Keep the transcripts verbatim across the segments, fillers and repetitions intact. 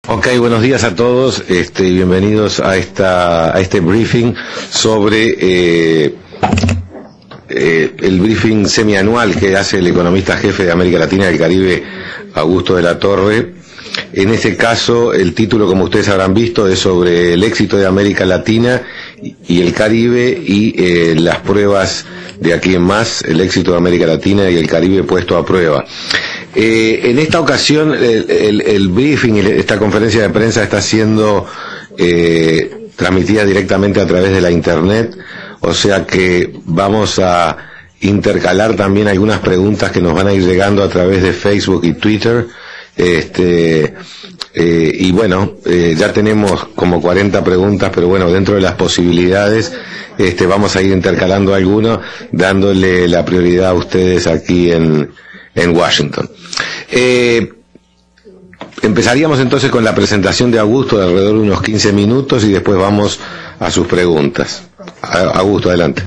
Ok, buenos días a todos, este, bienvenidos a esta a este briefing sobre eh, eh, el briefing semianual que hace el economista jefe de América Latina y el Caribe, Augusto de la Torre. En este caso, el título, como ustedes habrán visto, es sobre el éxito de América Latina y el Caribe y eh, las pruebas de aquí en más, el éxito de América Latina y el Caribe puesto a prueba. Eh, en esta ocasión, el, el, el briefing, esta conferencia de prensa está siendo eh, transmitida directamente a través de la Internet, o sea que vamos a intercalar también algunas preguntas que nos van a ir llegando a través de Facebook y Twitter. Este, eh, y bueno, eh, ya tenemos como cuarenta preguntas, pero bueno, dentro de las posibilidades, este, vamos a ir intercalando algunos, dándole la prioridad a ustedes aquí en, en Washington. Eh, empezaríamos entonces con la presentación de Augusto de alrededor de unos quince minutos y después vamos a sus preguntas. Augusto, adelante.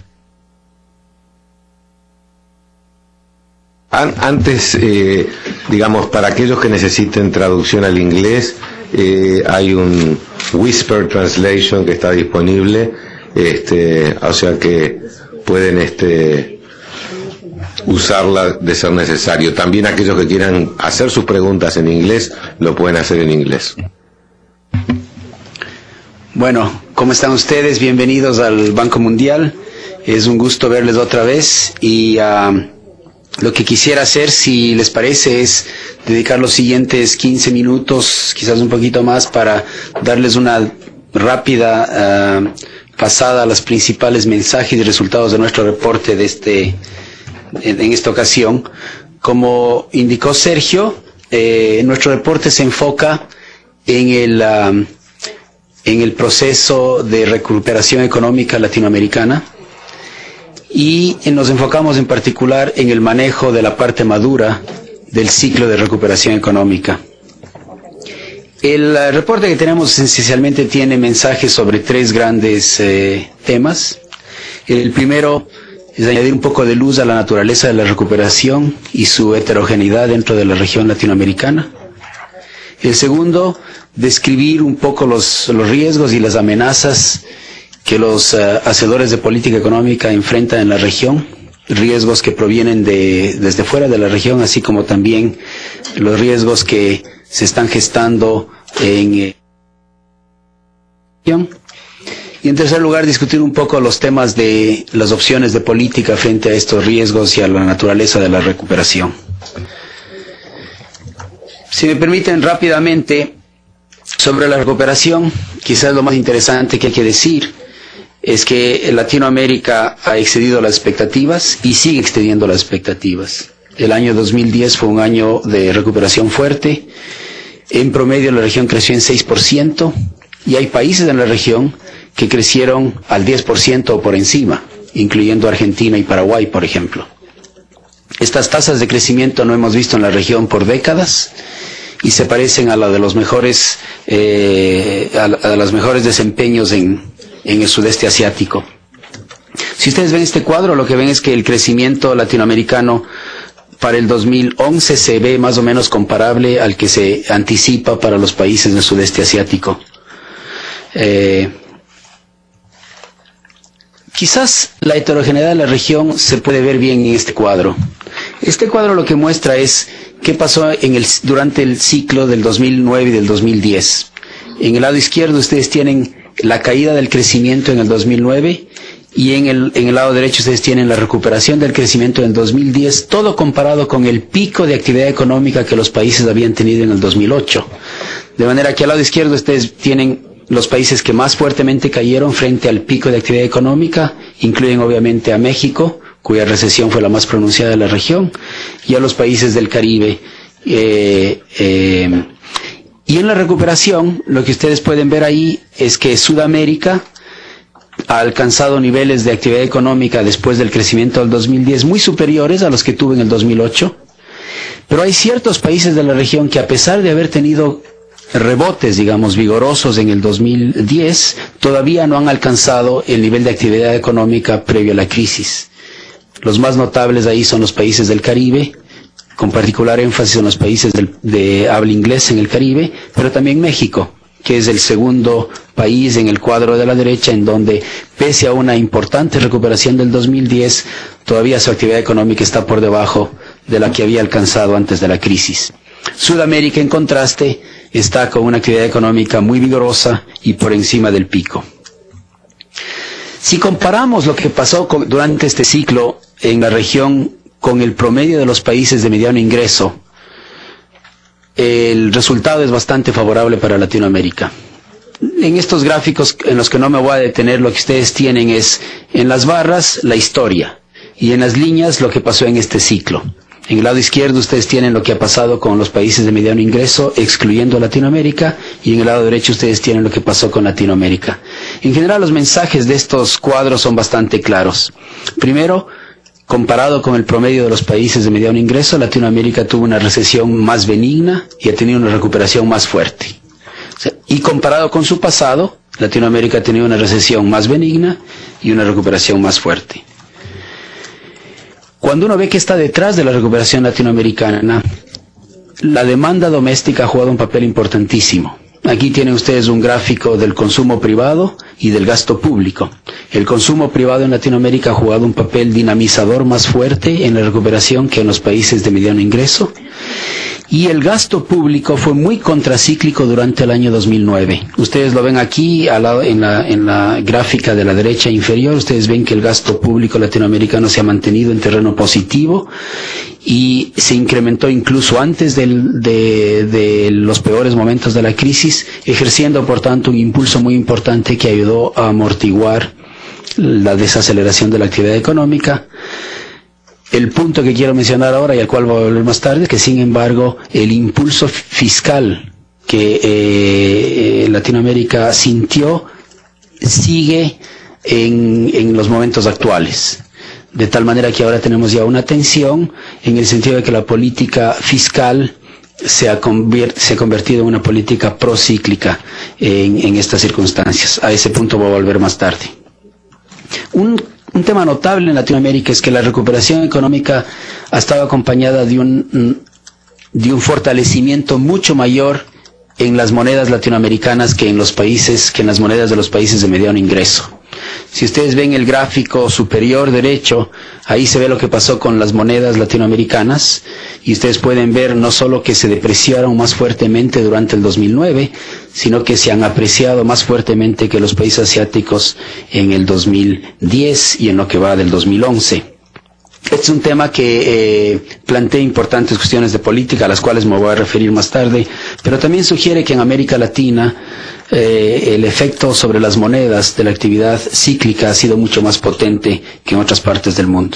Antes, eh, digamos, para aquellos que necesiten traducción al inglés, eh, hay un Whisper Translation que está disponible, este, o sea que pueden este, usarla de ser necesario. También aquellos que quieran hacer sus preguntas en inglés, lo pueden hacer en inglés. Bueno, ¿cómo están ustedes? Bienvenidos al Banco Mundial. Es un gusto verles otra vez y uh, lo que quisiera hacer, si les parece, es dedicar los siguientes quince minutos, quizás un poquito más, para darles una rápida uh, pasada a los principales mensajes y resultados de nuestro reporte de este, en, en esta ocasión. Como indicó Sergio, eh, nuestro reporte se enfoca en el, uh, en el proceso de recuperación económica latinoamericana. Y nos enfocamos en particular en el manejo de la parte madura del ciclo de recuperación económica. El uh, reporte que tenemos esencialmente tiene mensajes sobre tres grandes eh, temas. El primero es añadir un poco de luz a la naturaleza de la recuperación y su heterogeneidad dentro de la región latinoamericana. El segundo, describir un poco los, los riesgos y las amenazas que los uh, hacedores de política económica enfrentan en la región, riesgos que provienen de desde fuera de la región, así como también los riesgos que se están gestando en eh, y en tercer lugar discutir un poco los temas de las opciones de política frente a estos riesgos y a la naturaleza de la recuperación. Si me permiten rápidamente, sobre la recuperación, quizás lo más interesante que hay que decir es que Latinoamérica ha excedido las expectativas y sigue excediendo las expectativas. El año dos mil diez fue un año de recuperación fuerte. En promedio la región creció en seis por ciento y hay países en la región que crecieron al diez por ciento o por encima, incluyendo Argentina y Paraguay, por ejemplo. Estas tasas de crecimiento no hemos visto en la región por décadas y se parecen a la de los mejores, eh, a, a los mejores desempeños en en el sudeste asiático. Si ustedes ven este cuadro, lo que ven es que el crecimiento latinoamericano para el dos mil once se ve más o menos comparable al que se anticipa para los países del sudeste asiático. Eh, quizás la heterogeneidad de la región se puede ver bien en este cuadro. Este cuadro lo que muestra es qué pasó en el, durante el ciclo del dos mil nueve y del dos mil diez. En el lado izquierdo ustedes tienen la caída del crecimiento en el dos mil nueve y en el, en el lado derecho ustedes tienen la recuperación del crecimiento en el dos mil diez, todo comparado con el pico de actividad económica que los países habían tenido en el dos mil ocho. De manera que al lado izquierdo ustedes tienen los países que más fuertemente cayeron frente al pico de actividad económica, incluyen obviamente a México, cuya recesión fue la más pronunciada de la región, y a los países del Caribe. Eh, eh, Y en la recuperación, lo que ustedes pueden ver ahí es que Sudamérica ha alcanzado niveles de actividad económica después del crecimiento del dos mil diez muy superiores a los que tuvo en el dos mil ocho. Pero hay ciertos países de la región que, a pesar de haber tenido rebotes, digamos, vigorosos en el dos mil diez, todavía no han alcanzado el nivel de actividad económica previo a la crisis. Los más notables ahí son los países del Caribe, con particular énfasis en los países del, de habla inglesa en el Caribe, pero también México, que es el segundo país en el cuadro de la derecha, en donde, pese a una importante recuperación del dos mil diez, todavía su actividad económica está por debajo de la que había alcanzado antes de la crisis. Sudamérica, en contraste, está con una actividad económica muy vigorosa y por encima del pico. Si comparamos lo que pasó con, durante este ciclo en la región con el promedio de los países de mediano ingreso, el resultado es bastante favorable para Latinoamérica. En estos gráficos en los que no me voy a detener, lo que ustedes tienen es en las barras la historia y en las líneas lo que pasó en este ciclo. En el lado izquierdo ustedes tienen lo que ha pasado con los países de mediano ingreso, excluyendo Latinoamérica, y en el lado derecho ustedes tienen lo que pasó con Latinoamérica. En general, los mensajes de estos cuadros son bastante claros. Primero, comparado con el promedio de los países de mediano ingreso, Latinoamérica tuvo una recesión más benigna y ha tenido una recuperación más fuerte. O sea, y comparado con su pasado, Latinoamérica ha tenido una recesión más benigna y una recuperación más fuerte. Cuando uno ve que está detrás de la recuperación latinoamericana, la demanda doméstica ha jugado un papel importantísimo. Aquí tienen ustedes un gráfico del consumo privado y del gasto público. El consumo privado en Latinoamérica ha jugado un papel dinamizador más fuerte en la recuperación que en los países de mediano ingreso. Y el gasto público fue muy contracíclico durante el año dos mil nueve. Ustedes lo ven aquí al lado, en, la, en la gráfica de la derecha inferior. Ustedes ven que el gasto público latinoamericano se ha mantenido en terreno positivo y se incrementó incluso antes del, de, de los peores momentos de la crisis, ejerciendo por tanto un impulso muy importante que ayudó a amortiguar la desaceleración de la actividad económica. El punto que quiero mencionar ahora y al cual voy a volver más tarde es que, sin embargo, el impulso fiscal que eh, Latinoamérica sintió sigue en, en los momentos actuales. De tal manera que ahora tenemos ya una tensión en el sentido de que la política fiscal se ha, convier- se ha convertido en una política procíclica en, en estas circunstancias. A ese punto voy a volver más tarde. Un Un tema notable en Latinoamérica es que la recuperación económica ha estado acompañada de un, de un fortalecimiento mucho mayor en las monedas latinoamericanas que en los países, que en las monedas de los países de mediano ingreso. Si ustedes ven el gráfico superior derecho, ahí se ve lo que pasó con las monedas latinoamericanas, y ustedes pueden ver no solo que se depreciaron más fuertemente durante el dos mil nueve, sino que se han apreciado más fuertemente que los países asiáticos en el dos mil diez y en lo que va del dos mil once. Este es un tema que eh, plantea importantes cuestiones de política, a las cuales me voy a referir más tarde, pero también sugiere que en América Latina eh, el efecto sobre las monedas de la actividad cíclica ha sido mucho más potente que en otras partes del mundo.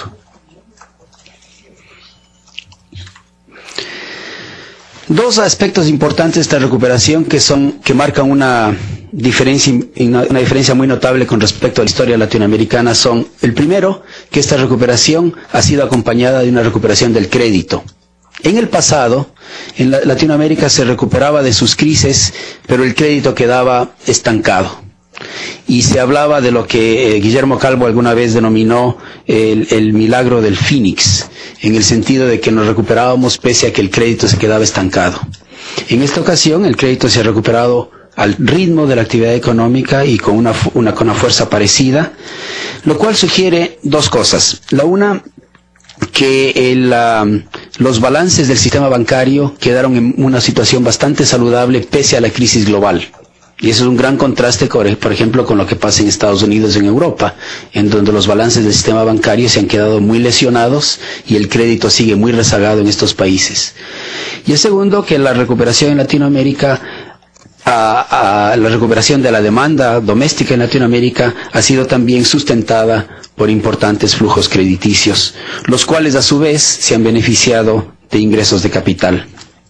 Dos aspectos importantes de esta recuperación que son que marcan una diferencia una, una diferencia muy notable con respecto a la historia latinoamericana son: el primero, que esta recuperación ha sido acompañada de una recuperación del crédito. En el pasado, en la, Latinoamérica se recuperaba de sus crisis, pero el crédito quedaba estancado. Y se hablaba de lo que eh, Guillermo Calvo alguna vez denominó el, el milagro del Fénix, en el sentido de que nos recuperábamos pese a que el crédito se quedaba estancado. En esta ocasión, el crédito se ha recuperado al ritmo de la actividad económica y con una, una, con una fuerza parecida, lo cual sugiere dos cosas. La una, que el, uh, los balances del sistema bancario quedaron en una situación bastante saludable pese a la crisis global. Y eso es un gran contraste, por ejemplo, con lo que pasa en Estados Unidos y en Europa, en donde los balances del sistema bancario se han quedado muy lesionados y el crédito sigue muy rezagado en estos países. Y el segundo, que la recuperación en Latinoamérica, a, a la recuperación de la demanda doméstica en Latinoamérica ha sido también sustentada por importantes flujos crediticios, los cuales a su vez se han beneficiado de ingresos de capital.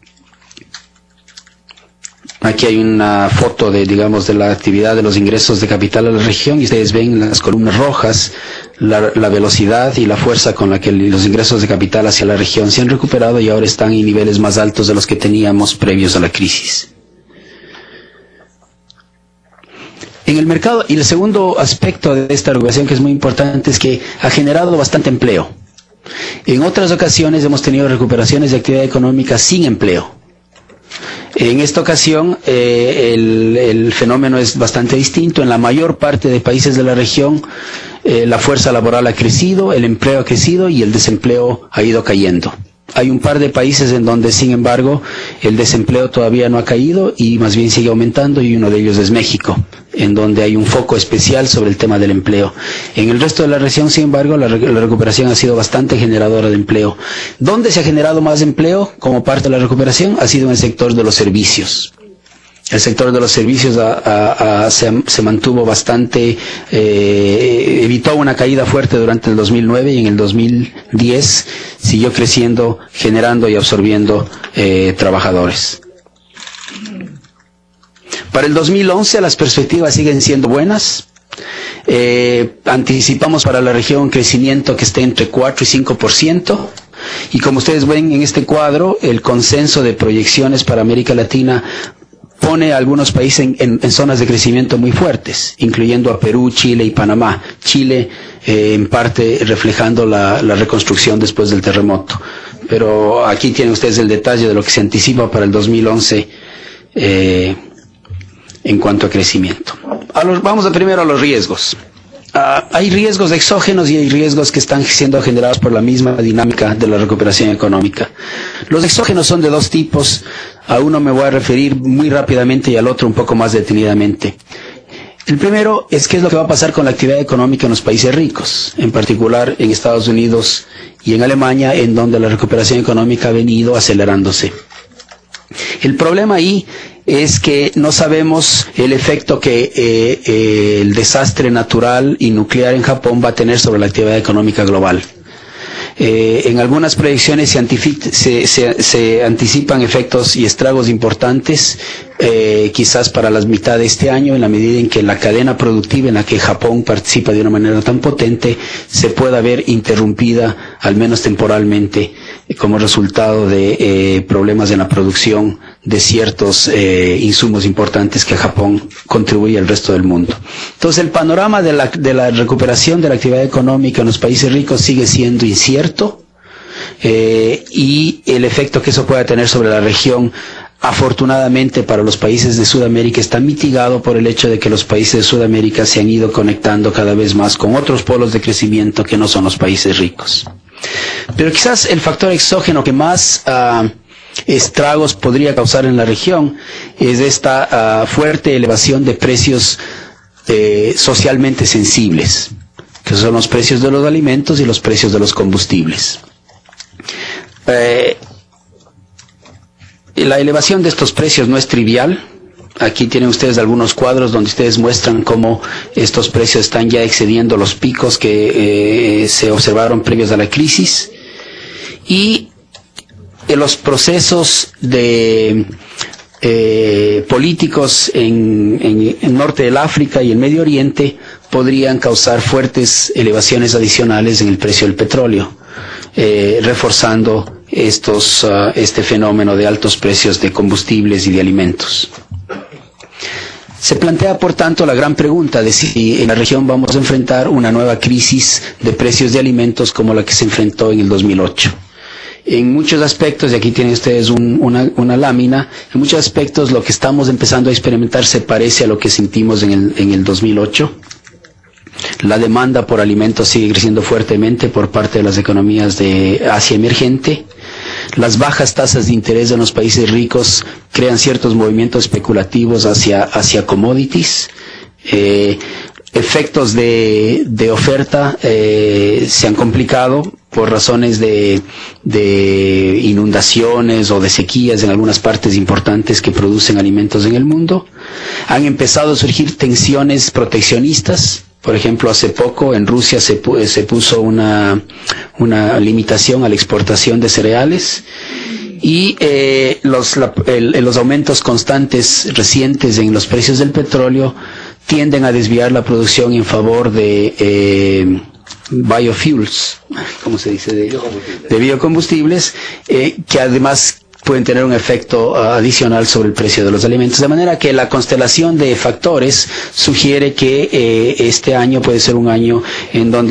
Aquí hay una foto de, digamos, de la actividad de los ingresos de capital a la región, y ustedes ven en las columnas rojas la, la velocidad y la fuerza con la que los ingresos de capital hacia la región se han recuperado y ahora están en niveles más altos de los que teníamos previos a la crisis. En el mercado, y el segundo aspecto de esta recuperación que es muy importante, es que ha generado bastante empleo. En otras ocasiones hemos tenido recuperaciones de actividad económica sin empleo. En esta ocasión eh, el, el fenómeno es bastante distinto. En la mayor parte de países de la región eh, la fuerza laboral ha crecido, el empleo ha crecido y el desempleo ha ido cayendo. Hay un par de países en donde, sin embargo, el desempleo todavía no ha caído y más bien sigue aumentando, y uno de ellos es México, en donde hay un foco especial sobre el tema del empleo. En el resto de la región, sin embargo, la, la recuperación ha sido bastante generadora de empleo. ¿Dónde se ha generado más empleo como parte de la recuperación? Ha sido en el sector de los servicios. El sector de los servicios a, a, a, se, se mantuvo bastante, eh, evitó una caída fuerte durante el dos mil nueve, y en el dos mil diez siguió creciendo, generando y absorbiendo eh, trabajadores. Para el dos mil once las perspectivas siguen siendo buenas. Eh, anticipamos para la región un crecimiento que esté entre cuatro y cinco por ciento. Y como ustedes ven en este cuadro, el consenso de proyecciones para América Latina pone a algunos países en, en, en zonas de crecimiento muy fuertes, incluyendo a Perú, Chile y Panamá. Chile eh, en parte reflejando la, la reconstrucción después del terremoto. Pero aquí tienen ustedes el detalle de lo que se anticipa para el dos mil once eh, en cuanto a crecimiento. A los, vamos a primero a los riesgos. Uh, hay riesgos exógenos y hay riesgos que están siendo generados por la misma dinámica de la recuperación económica. Los exógenos son de dos tipos. A uno me voy a referir muy rápidamente y al otro un poco más detenidamente. El primero es qué es lo que va a pasar con la actividad económica en los países ricos, en particular en Estados Unidos y en Alemania, en donde la recuperación económica ha venido acelerándose. El problema ahí es que no sabemos el efecto que eh, eh, el desastre natural y nuclear en Japón va a tener sobre la actividad económica global. Eh, en algunas proyecciones se, se, se, se anticipan efectos y estragos importantes, eh, quizás para la mitad de este año, en la medida en que la cadena productiva en la que Japón participa de una manera tan potente se pueda ver interrumpida, al menos temporalmente, eh, como resultado de eh, problemas en la producción de ciertos eh, insumos importantes que Japón contribuye al resto del mundo. Entonces el panorama de la, de la recuperación de la actividad económica en los países ricos sigue siendo incierto, eh, y el efecto que eso pueda tener sobre la región, afortunadamente para los países de Sudamérica, está mitigado por el hecho de que los países de Sudamérica se han ido conectando cada vez más con otros polos de crecimiento que no son los países ricos. Pero quizás el factor exógeno que más uh, estragos podría causar en la región es esta uh, fuerte elevación de precios eh, socialmente sensibles, que son los precios de los alimentos y los precios de los combustibles. Eh, la elevación de estos precios no es trivial. Aquí tienen ustedes algunos cuadros donde ustedes muestran cómo estos precios están ya excediendo los picos que eh, se observaron previos a la crisis, y en los procesos de eh, políticos en, en el norte del África y el Medio Oriente podrían causar fuertes elevaciones adicionales en el precio del petróleo, eh, reforzando estos uh, este fenómeno de altos precios de combustibles y de alimentos. Se plantea, por tanto, la gran pregunta de si en la región vamos a enfrentar una nueva crisis de precios de alimentos como la que se enfrentó en el dos mil ocho. En muchos aspectos, y aquí tienen ustedes un, una, una lámina, en muchos aspectos lo que estamos empezando a experimentar se parece a lo que sentimos en el, en el dos mil ocho. La demanda por alimentos sigue creciendo fuertemente por parte de las economías de Asia emergente. Las bajas tasas de interés en los países ricos crean ciertos movimientos especulativos hacia, hacia commodities. Eh, efectos de, de oferta eh, se han complicado por razones de, de inundaciones o de sequías en algunas partes importantes que producen alimentos en el mundo. Han empezado a surgir tensiones proteccionistas. Por ejemplo, hace poco en Rusia se, pu se puso una, una limitación a la exportación de cereales, y eh, los, la, el, los aumentos constantes recientes en los precios del petróleo tienden a desviar la producción en favor de eh, biofuels, ¿cómo se dice? De, de biocombustibles, eh, que además pueden tener un efecto uh, adicional sobre el precio de los alimentos, de manera que la constelación de factores sugiere que eh, este año puede ser un año en donde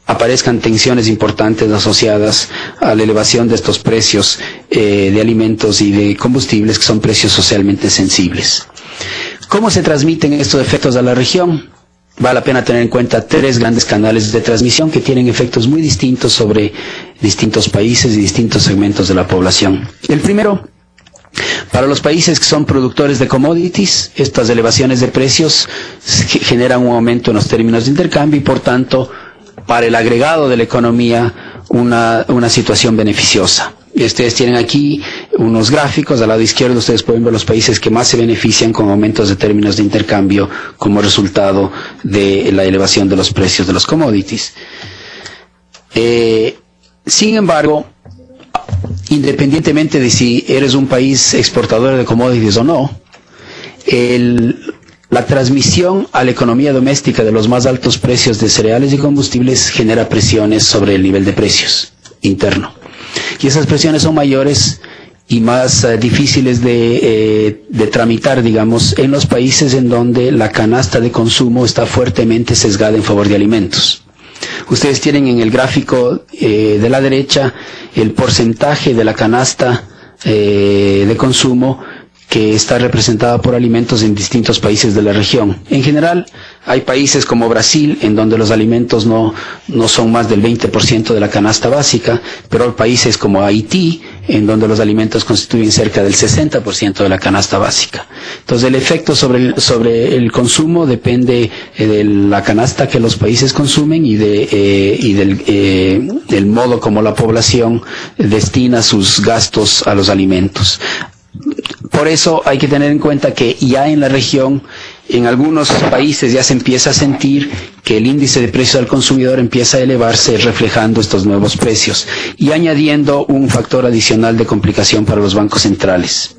aparezcan tensiones importantes asociadas a la elevación de estos precios eh, de alimentos y de combustibles, que son precios socialmente sensibles. ¿Cómo se transmiten estos efectos a la región? Vale la pena tener en cuenta tres grandes canales de transmisión que tienen efectos muy distintos sobre distintos países y distintos segmentos de la población. El primero, para los países que son productores de commodities, estas elevaciones de precios generan un aumento en los términos de intercambio y, por tanto, para el agregado de la economía, una, una situación beneficiosa. Y ustedes tienen aquí unos gráficos. Al lado izquierdo ustedes pueden ver los países que más se benefician con aumentos de términos de intercambio como resultado de la elevación de los precios de los commodities. Eh, sin embargo, independientemente de si eres un país exportador de commodities o no, el, la transmisión a la economía doméstica de los más altos precios de cereales y combustibles genera presiones sobre el nivel de precios interno. Y esas presiones son mayores y más uh, difíciles de, eh, de tramitar, digamos, en los países en donde la canasta de consumo está fuertemente sesgada en favor de alimentos. Ustedes tienen en el gráfico eh, de la derecha el porcentaje de la canasta eh, de consumo que está representada por alimentos en distintos países de la región. En general, hay países como Brasil, en donde los alimentos no, no son más del veinte por ciento de la canasta básica, pero hay países como Haití, en donde los alimentos constituyen cerca del sesenta por ciento de la canasta básica. Entonces, el efecto sobre el, sobre el consumo depende eh, de la canasta que los países consumen y, de, eh, y del, eh, del modo como la población destina sus gastos a los alimentos. Por eso hay que tener en cuenta que ya en la región, en algunos países ya se empieza a sentir que el índice de precios al consumidor empieza a elevarse reflejando estos nuevos precios y añadiendo un factor adicional de complicación para los bancos centrales.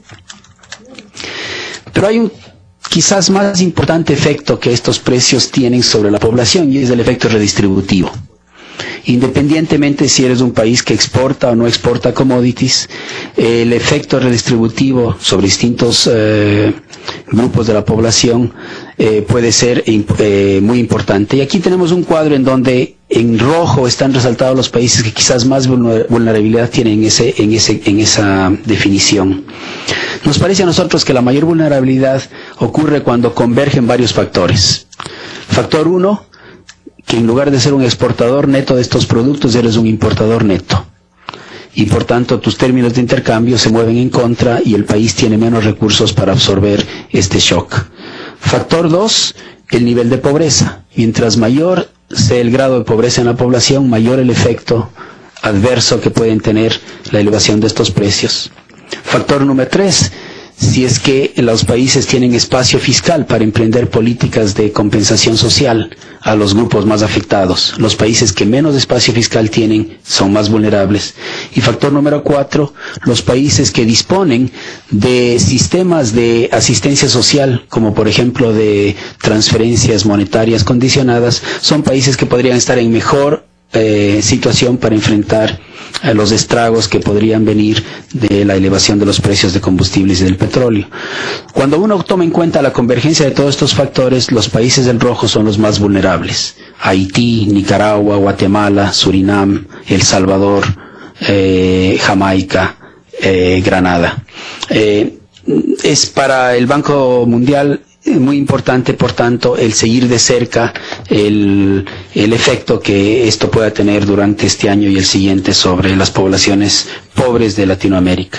Pero hay un quizás más importante efecto que estos precios tienen sobre la población y es el efecto redistributivo. Independientemente si eres un país que exporta o no exporta commodities, el efecto redistributivo sobre distintos eh, grupos de la población eh, puede ser eh, muy importante. Y aquí tenemos un cuadro en donde en rojo están resaltados los países que quizás más vulnerabilidad tienen en, ese, en, ese, en esa definición. Nos parece a nosotros que la mayor vulnerabilidad ocurre cuando convergen varios factores. Factor uno, que en lugar de ser un exportador neto de estos productos, eres un importador neto. Y por tanto, tus términos de intercambio se mueven en contra y el país tiene menos recursos para absorber este shock. Factor dos, el nivel de pobreza. Mientras mayor sea el grado de pobreza en la población, mayor el efecto adverso que pueden tener la elevación de estos precios. Factor número tres, si es que los países tienen espacio fiscal para emprender políticas de compensación social a los grupos más afectados. Los países que menos espacio fiscal tienen son más vulnerables. Y factor número cuatro, los países que disponen de sistemas de asistencia social, como por ejemplo de transferencias monetarias condicionadas, son países que podrían estar en mejor eh, situación para enfrentar a los estragos que podrían venir de la elevación de los precios de combustibles y del petróleo. Cuando uno toma en cuenta la convergencia de todos estos factores, los países del rojo son los más vulnerables. Haití, Nicaragua, Guatemala, Surinam, El Salvador, eh, Jamaica, eh, Granada. Eh, es para el Banco Mundial muy importante, por tanto, el seguir de cerca el, el efecto que esto pueda tener durante este año y el siguiente sobre las poblaciones pobres de Latinoamérica.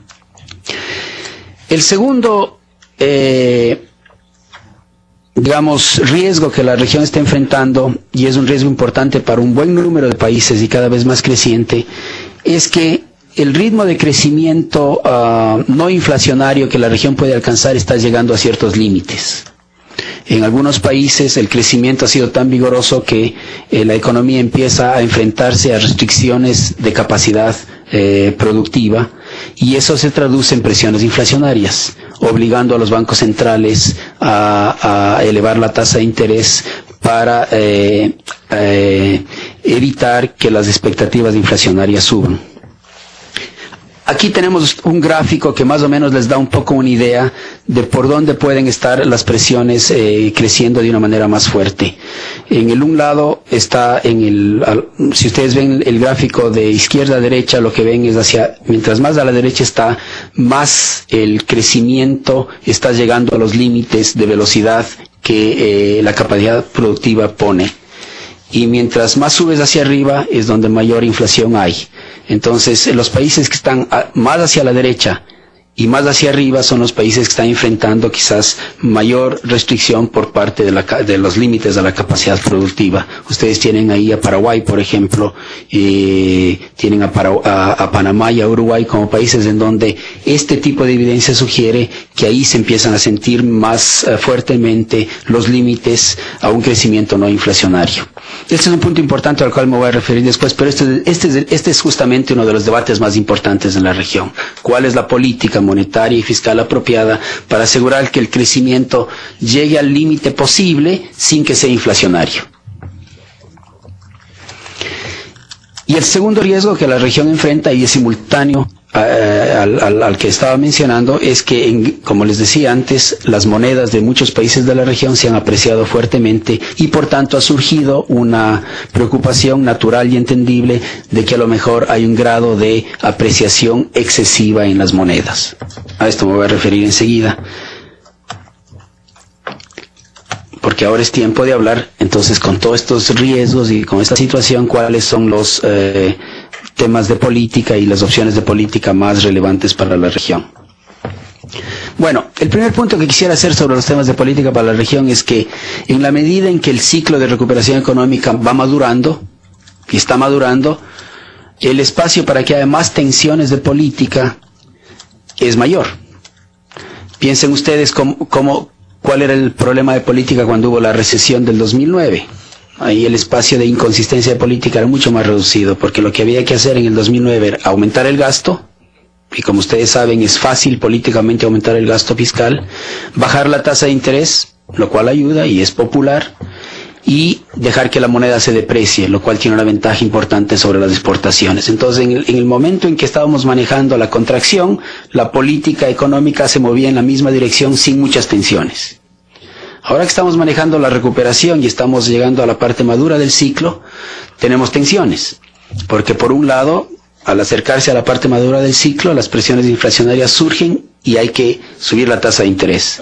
El segundo, eh, digamos, riesgo que la región está enfrentando, y es un riesgo importante para un buen número de países y cada vez más creciente, es que el ritmo de crecimiento uh, no inflacionario que la región puede alcanzar está llegando a ciertos límites. En algunos países el crecimiento ha sido tan vigoroso que eh, la economía empieza a enfrentarse a restricciones de capacidad eh, productiva y eso se traduce en presiones inflacionarias, obligando a los bancos centrales a, a elevar la tasa de interés para eh, eh, evitar que las expectativas inflacionarias suban. Aquí tenemos un gráfico que más o menos les da un poco una idea de por dónde pueden estar las presiones eh, creciendo de una manera más fuerte. En el un lado está en el, si ustedes ven el gráfico de izquierda a derecha, lo que ven es hacia, mientras más a la derecha está, más el crecimiento está llegando a los límites de velocidad que eh, la capacidad productiva pone. Y mientras más subes hacia arriba es donde mayor inflación hay. Entonces, los países que están más hacia la derecha y más hacia arriba son los países que están enfrentando quizás mayor restricción por parte de, la, de los límites de la capacidad productiva. Ustedes tienen ahí a Paraguay, por ejemplo, eh, tienen a, Para, a, a Panamá y a Uruguay como países en donde este tipo de evidencia sugiere que ahí se empiezan a sentir más uh, fuertemente los límites a un crecimiento no inflacionario. Este es un punto importante al cual me voy a referir después, pero este, este, es, este es justamente uno de los debates más importantes en la región. ¿Cuál es la política monetaria y fiscal apropiada para asegurar que el crecimiento llegue al límite posible sin que sea inflacionario? Y el segundo riesgo que la región enfrenta, y es simultáneo uh, al, al, al que estaba mencionando, es que, en, como les decía antes, las monedas de muchos países de la región se han apreciado fuertemente y por tanto ha surgido una preocupación natural y entendible de que a lo mejor hay un grado de apreciación excesiva en las monedas. A esto me voy a referir enseguida, porque ahora es tiempo de hablar, entonces, con todos estos riesgos y con esta situación, cuáles son los eh, temas de política y las opciones de política más relevantes para la región. Bueno, el primer punto que quisiera hacer sobre los temas de política para la región es que en la medida en que el ciclo de recuperación económica va madurando, y está madurando, el espacio para que haya más tensiones de política es mayor. Piensen ustedes cómo, cómo ¿cuál era el problema de política cuando hubo la recesión del dos mil nueve? Ahí el espacio de inconsistencia de política era mucho más reducido, porque lo que había que hacer en el dos mil nueve era aumentar el gasto, y como ustedes saben es fácil políticamente aumentar el gasto fiscal, bajar la tasa de interés, lo cual ayuda y es popular, y dejar que la moneda se deprecie, lo cual tiene una ventaja importante sobre las exportaciones. Entonces, en el, en el momento en que estábamos manejando la contracción, la política económica se movía en la misma dirección sin muchas tensiones. Ahora que estamos manejando la recuperación y estamos llegando a la parte madura del ciclo, tenemos tensiones, porque por un lado, al acercarse a la parte madura del ciclo, las presiones inflacionarias surgen y hay que subir la tasa de interés.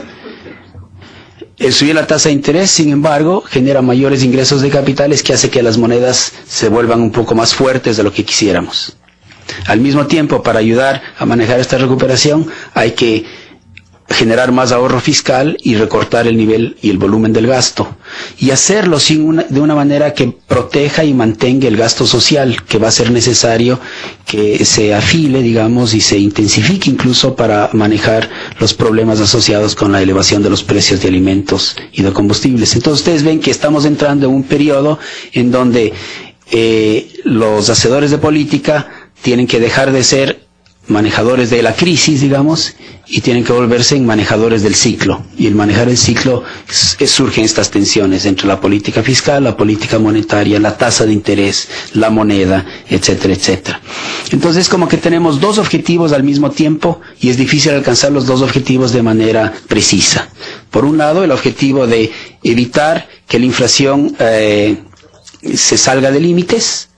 El subir la tasa de interés, sin embargo, genera mayores ingresos de capitales que hace que las monedas se vuelvan un poco más fuertes de lo que quisiéramos. Al mismo tiempo, para ayudar a manejar esta recuperación, hay que generar más ahorro fiscal y recortar el nivel y el volumen del gasto. Y hacerlo sin una, de una manera que proteja y mantenga el gasto social, que va a ser necesario que se afile, digamos, y se intensifique incluso para manejar los problemas asociados con la elevación de los precios de alimentos y de combustibles. Entonces ustedes ven que estamos entrando en un periodo en donde eh, los hacedores de política tienen que dejar de ser manejadores de la crisis, digamos, y tienen que volverse en manejadores del ciclo. Y el manejar el ciclo, es, es, surgen estas tensiones entre la política fiscal, la política monetaria, la tasa de interés, la moneda, etcétera, etcétera. Entonces, como que tenemos dos objetivos al mismo tiempo y es difícil alcanzar los dos objetivos de manera precisa. Por un lado, el objetivo de evitar que la inflación eh, se salga de límites,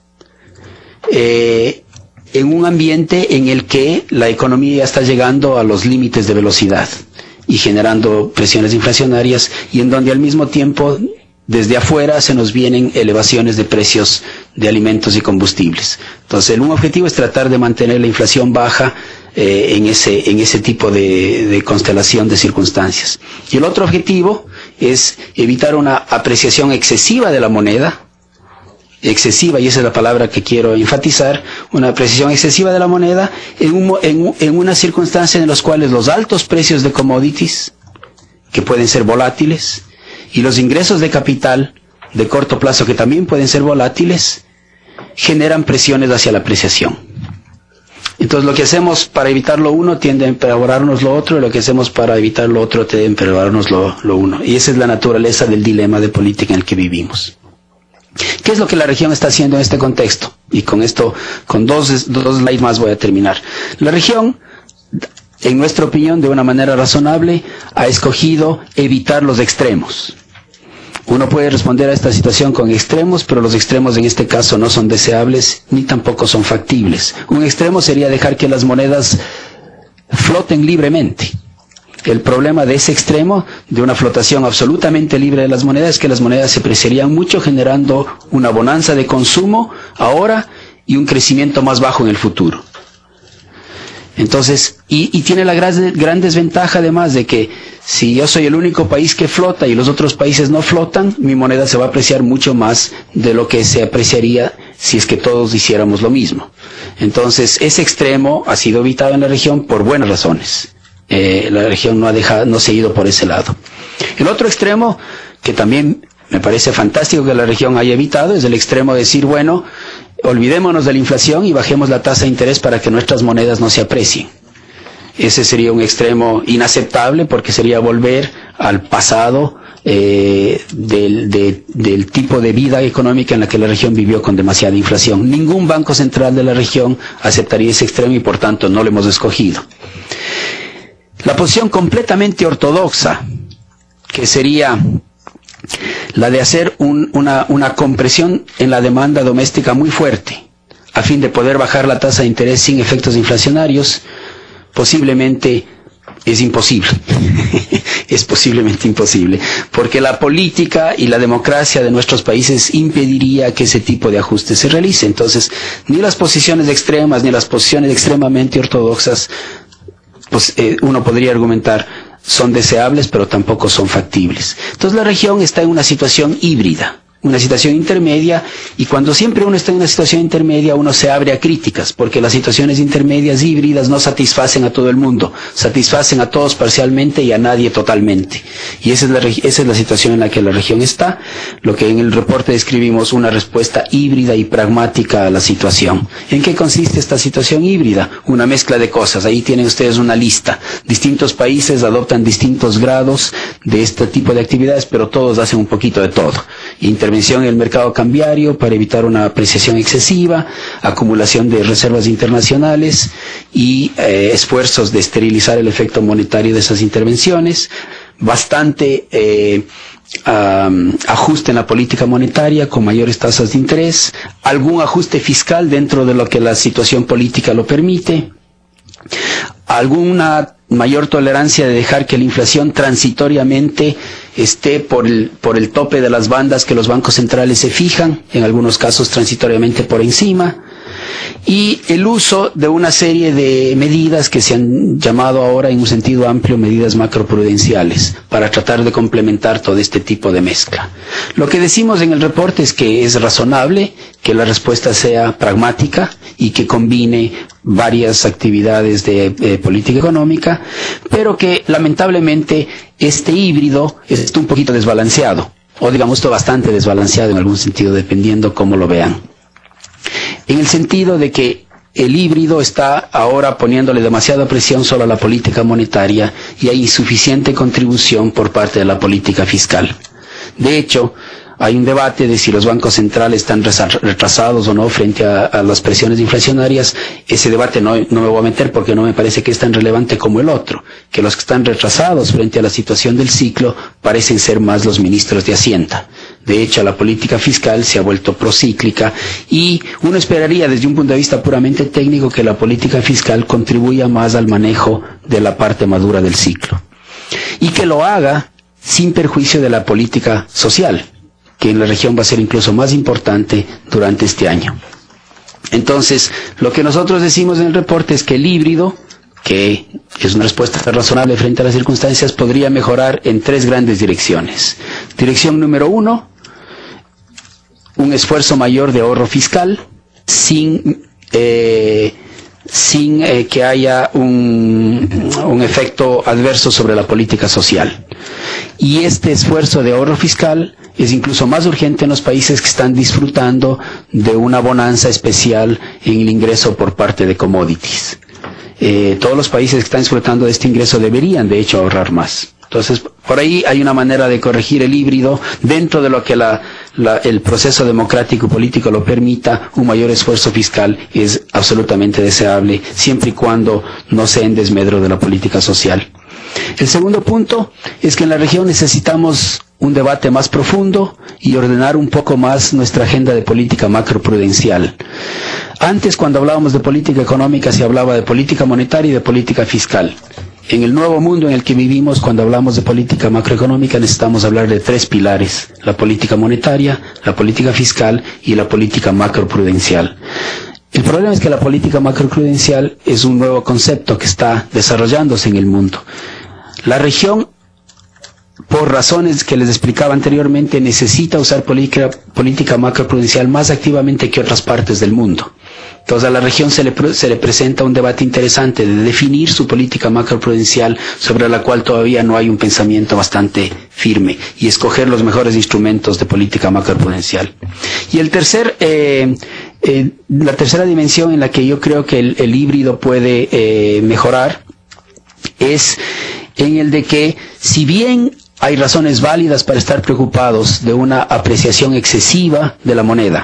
eh, en un ambiente en el que la economía está llegando a los límites de velocidad y generando presiones inflacionarias, y en donde al mismo tiempo desde afuera se nos vienen elevaciones de precios de alimentos y combustibles. Entonces, un objetivo es tratar de mantener la inflación baja eh, en ese en ese tipo de, de constelación de circunstancias. Y el otro objetivo es evitar una apreciación excesiva de la moneda, excesiva, y esa es la palabra que quiero enfatizar, una apreciación excesiva de la moneda en, un, en, en una circunstancia en las cuales los altos precios de commodities, que pueden ser volátiles, y los ingresos de capital de corto plazo, que también pueden ser volátiles, generan presiones hacia la apreciación. Entonces, lo que hacemos para evitar lo uno tiende a empeorarnos lo otro, y lo que hacemos para evitar lo otro tiende a empeorarnos lo, lo uno. Y esa es la naturaleza del dilema de política en el que vivimos. ¿Qué es lo que la región está haciendo en este contexto? Y con esto, con dos, dos slides más voy a terminar. La región, en nuestra opinión, de una manera razonable, ha escogido evitar los extremos. Uno puede responder a esta situación con extremos, pero los extremos en este caso no son deseables ni tampoco son factibles. Un extremo sería dejar que las monedas floten libremente. El problema de ese extremo, de una flotación absolutamente libre de las monedas, es que las monedas se apreciarían mucho, generando una bonanza de consumo ahora y un crecimiento más bajo en el futuro. Entonces, y, y tiene la gran, gran desventaja además de que si yo soy el único país que flota y los otros países no flotan, mi moneda se va a apreciar mucho más de lo que se apreciaría si es que todos hiciéramos lo mismo. Entonces, ese extremo ha sido evitado en la región por buenas razones. Eh, la región no ha dejado, no se ha ido por ese lado. El otro extremo, que también me parece fantástico que la región haya evitado, es el extremo de decir, bueno, olvidémonos de la inflación y bajemos la tasa de interés para que nuestras monedas no se aprecien. Ese sería un extremo inaceptable porque sería volver al pasado eh, del, de, del tipo de vida económica en la que la región vivió con demasiada inflación. Ningún banco central de la región aceptaría ese extremo y por tanto no lo hemos escogido. La posición completamente ortodoxa, que sería la de hacer un, una, una compresión en la demanda doméstica muy fuerte, a fin de poder bajar la tasa de interés sin efectos inflacionarios, posiblemente es imposible. Es posiblemente imposible, porque la política y la democracia de nuestros países impediría que ese tipo de ajuste se realice. Entonces, ni las posiciones extremas, ni las posiciones extremadamente ortodoxas, pues eh, uno podría argumentar, son deseables, pero tampoco son factibles. Entonces la región está en una situación híbrida, una situación intermedia, y cuando siempre uno está en una situación intermedia, uno se abre a críticas, porque las situaciones intermedias híbridas no satisfacen a todo el mundo, satisfacen a todos parcialmente y a nadie totalmente. Y esa es la, esa es la situación en la que la región está, lo que en el reporte describimos una respuesta híbrida y pragmática a la situación. ¿En qué consiste esta situación híbrida? Una mezcla de cosas. Ahí tienen ustedes una lista. Distintos países adoptan distintos grados de este tipo de actividades, pero todos hacen un poquito de todo. Intervención en el mercado cambiario para evitar una apreciación excesiva, acumulación de reservas internacionales y eh, esfuerzos de esterilizar el efecto monetario de esas intervenciones, bastante eh, um, ajuste en la política monetaria con mayores tasas de interés, algún ajuste fiscal dentro de lo que la situación política lo permite, alguna mayor tolerancia de dejar que la inflación transitoriamente esté por el, por el tope de las bandas que los bancos centrales se fijan, en algunos casos transitoriamente por encima, y el uso de una serie de medidas que se han llamado ahora en un sentido amplio medidas macroprudenciales para tratar de complementar todo este tipo de mezcla. Lo que decimos en el reporte es que es razonable que la respuesta sea pragmática y que combine varias actividades de eh, política económica, pero que lamentablemente este híbrido está un poquito desbalanceado, o digamos esto bastante desbalanceado en algún sentido, dependiendo cómo lo vean. En el sentido de que el híbrido está ahora poniéndole demasiada presión solo a la política monetaria y hay insuficiente contribución por parte de la política fiscal. De hecho, hay un debate de si los bancos centrales están retrasados o no frente a, a las presiones inflacionarias. Ese debate no, no me voy a meter porque no me parece que es tan relevante como el otro, que los que están retrasados frente a la situación del ciclo parecen ser más los ministros de Hacienda. De hecho, la política fiscal se ha vuelto procíclica y uno esperaría desde un punto de vista puramente técnico que la política fiscal contribuya más al manejo de la parte madura del ciclo y que lo haga sin perjuicio de la política social, que en la región va a ser incluso más importante durante este año. Entonces, lo que nosotros decimos en el reporte es que el híbrido, que es una respuesta razonable frente a las circunstancias, podría mejorar en tres grandes direcciones. Dirección número uno, un esfuerzo mayor de ahorro fiscal, sin eh, sin eh, que haya un, un efecto adverso sobre la política social. Y este esfuerzo de ahorro fiscal es incluso más urgente en los países que están disfrutando de una bonanza especial en el ingreso por parte de commodities. Eh, todos los países que están disfrutando de este ingreso deberían, de hecho, ahorrar más. Entonces, por ahí hay una manera de corregir el híbrido dentro de lo que la, la, el proceso democrático y político lo permita, un mayor esfuerzo fiscal es absolutamente deseable, siempre y cuando no sea en desmedro de la política social. El segundo punto es que en la región necesitamos un debate más profundo y ordenar un poco más nuestra agenda de política macroprudencial. Antes, cuando hablábamos de política económica, se hablaba de política monetaria y de política fiscal. En el nuevo mundo en el que vivimos, cuando hablamos de política macroeconómica, necesitamos hablar de tres pilares: la política monetaria, la política fiscal y la política macroprudencial. El problema es que la política macroprudencial es un nuevo concepto que está desarrollándose en el mundo. La región, por razones que les explicaba anteriormente, necesita usar política, política macroprudencial más activamente que otras partes del mundo. Entonces a la región se le, se le presenta un debate interesante de definir su política macroprudencial, sobre la cual todavía no hay un pensamiento bastante firme, y escoger los mejores instrumentos de política macroprudencial. Y el tercer, eh, eh, la tercera dimensión en la que yo creo que el, el híbrido puede eh, mejorar es en el de que, si bien hay razones válidas para estar preocupados de una apreciación excesiva de la moneda,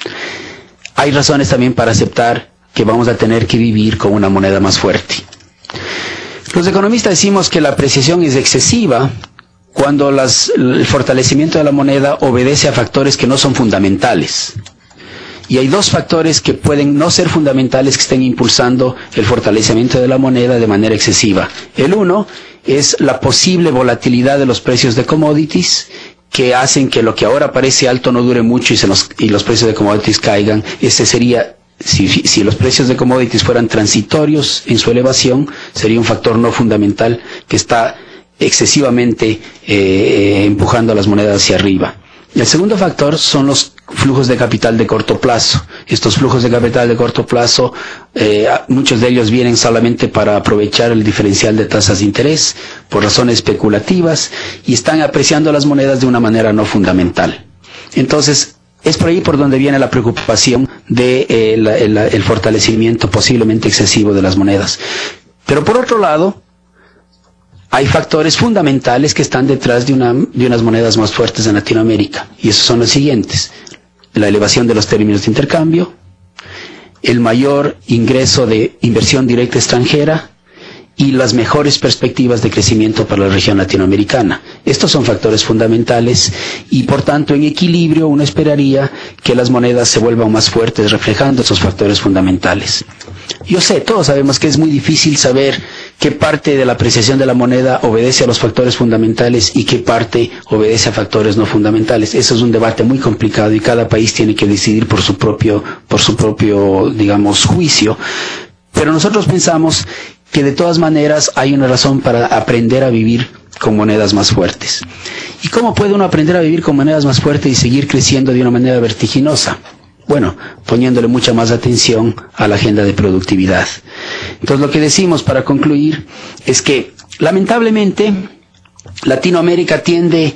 hay razones también para aceptar que vamos a tener que vivir con una moneda más fuerte. Los economistas decimos que la apreciación es excesiva cuando las, el fortalecimiento de la moneda obedece a factores que no son fundamentales. Y hay dos factores que pueden no ser fundamentales que estén impulsando el fortalecimiento de la moneda de manera excesiva. El uno es la posible volatilidad de los precios de commodities, que hacen que lo que ahora parece alto no dure mucho y, se los, y los precios de commodities caigan. Ese sería, si, si los precios de commodities fueran transitorios en su elevación, sería un factor no fundamental que está excesivamente eh, empujando a las monedas hacia arriba. El segundo factor son los flujos de capital de corto plazo. Estos flujos de capital de corto plazo, eh, muchos de ellos vienen solamente para aprovechar el diferencial de tasas de interés por razones especulativas y están apreciando las monedas de una manera no fundamental. Entonces, es por ahí por donde viene la preocupación de eh, la, el, el fortalecimiento posiblemente excesivo de las monedas. Pero por otro lado, hay factores fundamentales que están detrás de, una, de unas monedas más fuertes en Latinoamérica, y esos son los siguientes: la elevación de los términos de intercambio, el mayor ingreso de inversión directa extranjera y las mejores perspectivas de crecimiento para la región latinoamericana. Estos son factores fundamentales y, por tanto, en equilibrio uno esperaría que las monedas se vuelvan más fuertes reflejando esos factores fundamentales. Yo sé, todos sabemos que es muy difícil saber qué parte de la apreciación de la moneda obedece a los factores fundamentales y qué parte obedece a factores no fundamentales. Eso es un debate muy complicado y cada país tiene que decidir por su propio, por su propio, digamos, juicio. Pero nosotros pensamos que de todas maneras hay una razón para aprender a vivir con monedas más fuertes. ¿Y cómo puede uno aprender a vivir con monedas más fuertes y seguir creciendo de una manera vertiginosa? Bueno, poniéndole mucha más atención a la agenda de productividad. Entonces, lo que decimos para concluir es que, lamentablemente, Latinoamérica tiende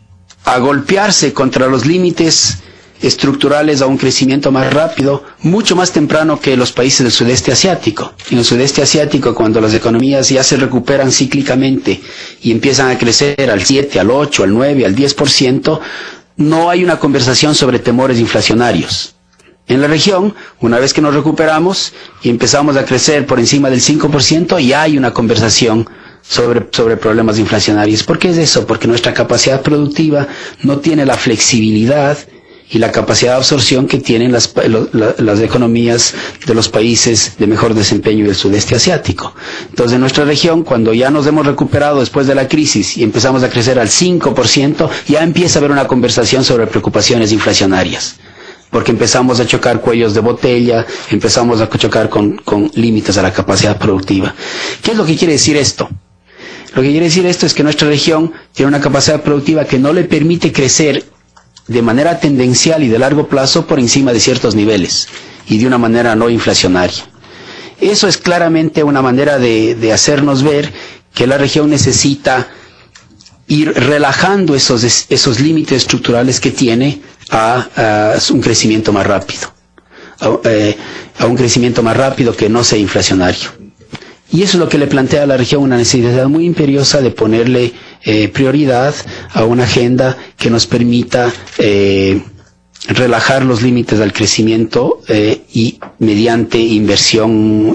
a golpearse contra los límites estructurales a un crecimiento más rápido, mucho más temprano que los países del sudeste asiático. En el sudeste asiático, cuando las economías ya se recuperan cíclicamente y empiezan a crecer al siete, al ocho, al nueve, al diez por ciento, no hay una conversación sobre temores inflacionarios. En la región, una vez que nos recuperamos y empezamos a crecer por encima del cinco por ciento, ya hay una conversación sobre, sobre problemas inflacionarios. ¿Por qué es eso? Porque nuestra capacidad productiva no tiene la flexibilidad y la capacidad de absorción que tienen las, la, las economías de los países de mejor desempeño del sudeste asiático. Entonces, en nuestra región, cuando ya nos hemos recuperado después de la crisis y empezamos a crecer al cinco por ciento, ya empieza a haber una conversación sobre preocupaciones inflacionarias. Porque empezamos a chocar cuellos de botella, empezamos a chocar con, con límites a la capacidad productiva. ¿Qué es lo que quiere decir esto? Lo que quiere decir esto es que nuestra región tiene una capacidad productiva que no le permite crecer de manera tendencial y de largo plazo por encima de ciertos niveles y de una manera no inflacionaria. Eso es claramente una manera de, de hacernos ver que la región necesita ir relajando esos, esos límites estructurales que tiene a, a un crecimiento más rápido, a, eh, a un crecimiento más rápido que no sea inflacionario. Y eso es lo que le plantea a la región una necesidad muy imperiosa de ponerle eh, prioridad a una agenda que nos permita eh, relajar los límites del crecimiento eh, y mediante inversión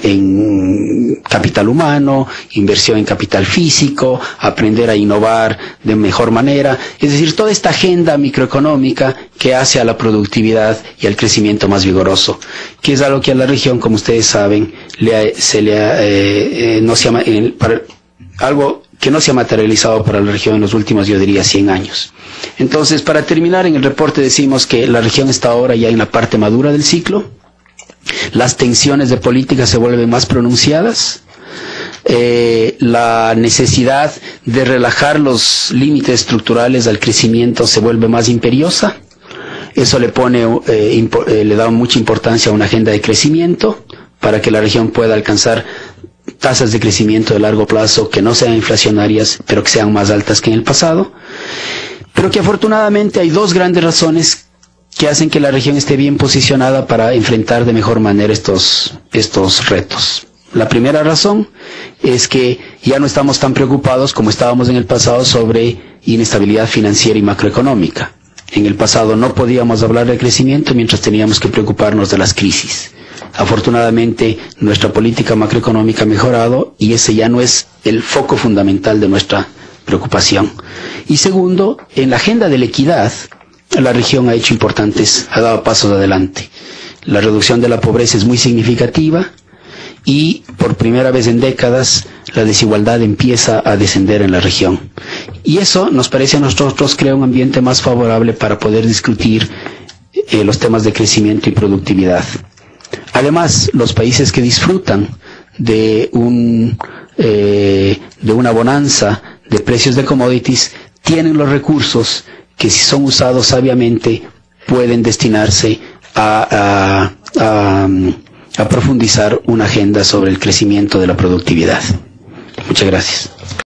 en capital humano, inversión en capital físico, aprender a innovar de mejor manera, es decir, toda esta agenda microeconómica que hace a la productividad y al crecimiento más vigoroso, que es algo que a la región, como ustedes saben, le ha, se le ha, eh, eh, no se llama, en, para, algo que no se ha materializado para la región en los últimos, yo diría, cien años. Entonces, para terminar, en el reporte decimos que la región está ahora ya en la parte madura del ciclo, las tensiones de política se vuelven más pronunciadas, eh, la necesidad de relajar los límites estructurales al crecimiento se vuelve más imperiosa, eso le pone, eh, impo, eh, le da mucha importancia a una agenda de crecimiento para que la región pueda alcanzar tasas de crecimiento de largo plazo que no sean inflacionarias, pero que sean más altas que en el pasado, pero que afortunadamente hay dos grandes razones que hacen que la región esté bien posicionada para enfrentar de mejor manera estos, estos retos. La primera razón es que ya no estamos tan preocupados como estábamos en el pasado sobre inestabilidad financiera y macroeconómica. En el pasado no podíamos hablar de crecimiento mientras teníamos que preocuparnos de las crisis. Afortunadamente, nuestra política macroeconómica ha mejorado y ese ya no es el foco fundamental de nuestra preocupación. Y segundo, en la agenda de la equidad, la región ha hecho importantes, ha dado pasos adelante. La reducción de la pobreza es muy significativa y por primera vez en décadas la desigualdad empieza a descender en la región. Y eso nos parece a nosotros crea un ambiente más favorable para poder discutir eh, los temas de crecimiento y productividad. Además, los países que disfrutan de un eh, de una bonanza de precios de commodities tienen los recursos que, si son usados sabiamente, pueden destinarse a, a, a, a profundizar una agenda sobre el crecimiento de la productividad. Muchas gracias.